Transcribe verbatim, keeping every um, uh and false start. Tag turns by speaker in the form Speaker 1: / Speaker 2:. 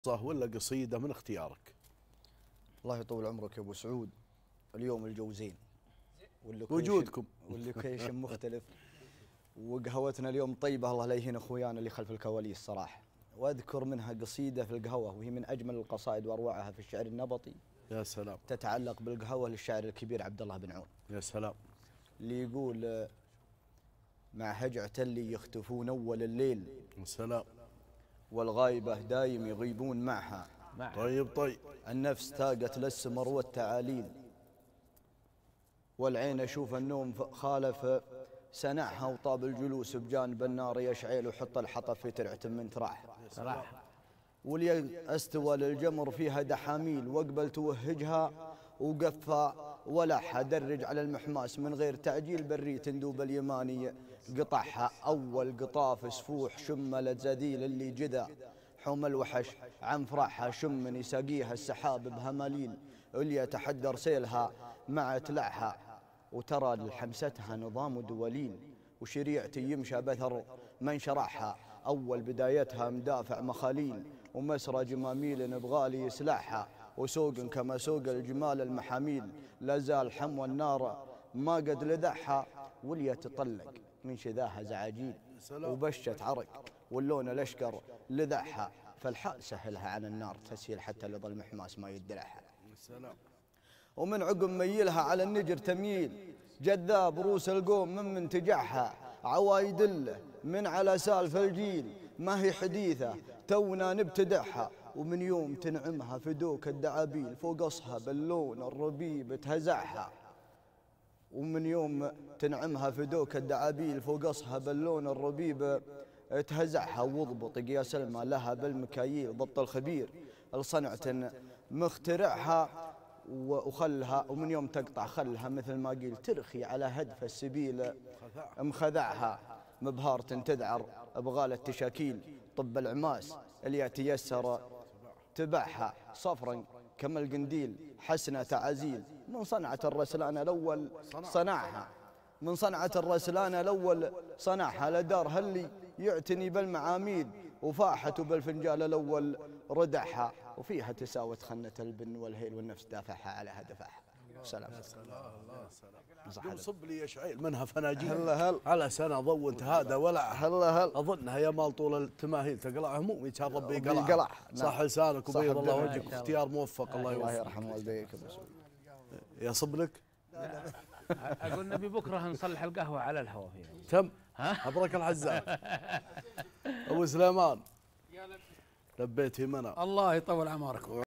Speaker 1: ولا قصيدة من اختيارك؟
Speaker 2: الله يطول عمرك يا ابو سعود. اليوم الجوزين
Speaker 1: وجودكم
Speaker 2: واللوكيشن مختلف، وقهوتنا اليوم طيبه، الله لا يهين اخويانا اللي خلف الكواليس صراحه. واذكر منها قصيده في القهوه وهي من اجمل القصائد واروعها في الشعر النبطي.
Speaker 1: يا سلام.
Speaker 2: تتعلق بالقهوه للشاعر الكبير عبد الله بن عون.
Speaker 1: يا سلام.
Speaker 2: اللي يقول: مع هجعة اللي يختفون اول الليل.
Speaker 1: يا سلام.
Speaker 2: والغايبه دايم يغيبون معها.
Speaker 1: طيب طيب.
Speaker 2: النفس تاقت للسمر والتعاليل، والعين اشوف النوم خالف سنعها، وطاب الجلوس بجانب النار يشعل، وحط الحطب في ترعه من تراح.
Speaker 3: صراحه.
Speaker 2: ولي استوى للجمر فيها دحاميل، واقبل توهجها وقفى ولحها، درج على المحماس من غير تعجيل، بري تندوب اليماني قطعها. اول قطاف سفوح شملت زديل اللي جذا حوم الوحش عن فرحها، شم يساقيها السحاب بهماليل، اللي يتحدر سيلها مع تلعها، وترى لحمستها نظام دوليل، وشريعتي يمشى بثر من شرحها. أول بدايتها مدافع مخاليل، ومسرى جماميل بغالي يسلعها، وسوق كما سوق الجمال المحاميل، لا زال حمو النار ما قد لذعها، واللي يتطلق من شذاها زعاجيل، وبشت عرق واللون الأشقر لذعها، فالحال سهلها عن النار تسهيل، حتى لظل محماس ما يدرعها. ومن عقب ميلها على النجر تمييل، جذاب روس القوم من منتجعها، عوايد له من على سالف الجيل، ما هي حديثة تونا نبتدعها، ومن يوم تنعمها في دوك الدعابيل، فوق اصها باللون الربيب تهزعها. ومن يوم تنعمها في دوك الدعابيل، فوق اصها باللون الربيب تهزعها، واضبط قياس الماء لها بالمكاييل، ضبط الخبير لصنعة مخترعها، وخلها ومن يوم تقطع خلها مثل ما قيل، ترخي على هدف السبيل مخذعها، مبهارة تذعر بغالة تشاكيل، طب العماس اللي يتيسر تبعها، صفرا كما القنديل حسنة تعازيل، من صنعة الرسلان الأول صنعها، من صنعة الرسلان الأول صنعها، لدار هلي يعتني بالمعاميل، وفاحت بالفنجال الأول ردعها، وفيها تساوت خنة البن والهيل، والنفس دافعها على هدفها. سلام.
Speaker 1: يا سلام. الله سلام. قوم صب لي يا شعيل منها فناجيل.
Speaker 2: هلا هل
Speaker 1: على سنة ضونت هذا ولا
Speaker 2: هلا هل
Speaker 1: اظنها يا مال طول التماهيل تقلعها، مو يتشرب بيقلعها.
Speaker 2: بيقلع.
Speaker 1: صح لسانك وبيض الله وجهك، اختيار موفق. الله
Speaker 2: الله
Speaker 1: يوفقك.
Speaker 2: يرحم والديك ابو سعود.
Speaker 1: يا صب لك.
Speaker 3: اقول نبي بكره نصلح القهوه على الهواء فيها.
Speaker 1: تم. حضرك الحزام. ابو سليمان. لبيت يمنا.
Speaker 4: الله يطول عمرك.